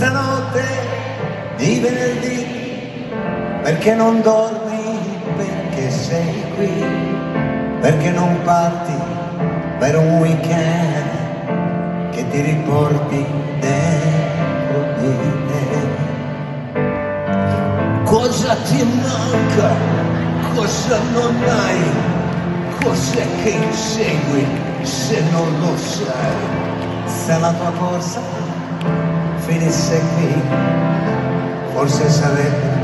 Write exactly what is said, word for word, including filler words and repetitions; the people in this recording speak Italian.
questa notte di venerdì, perché non dormi, perché sei qui, perché non parti per un weekend che ti riporti dentro di te. Cosa ti manca? Cosa non hai? Cos'è che insegui se non lo sai? Se la tua corsa finisse qui, forse sarebbe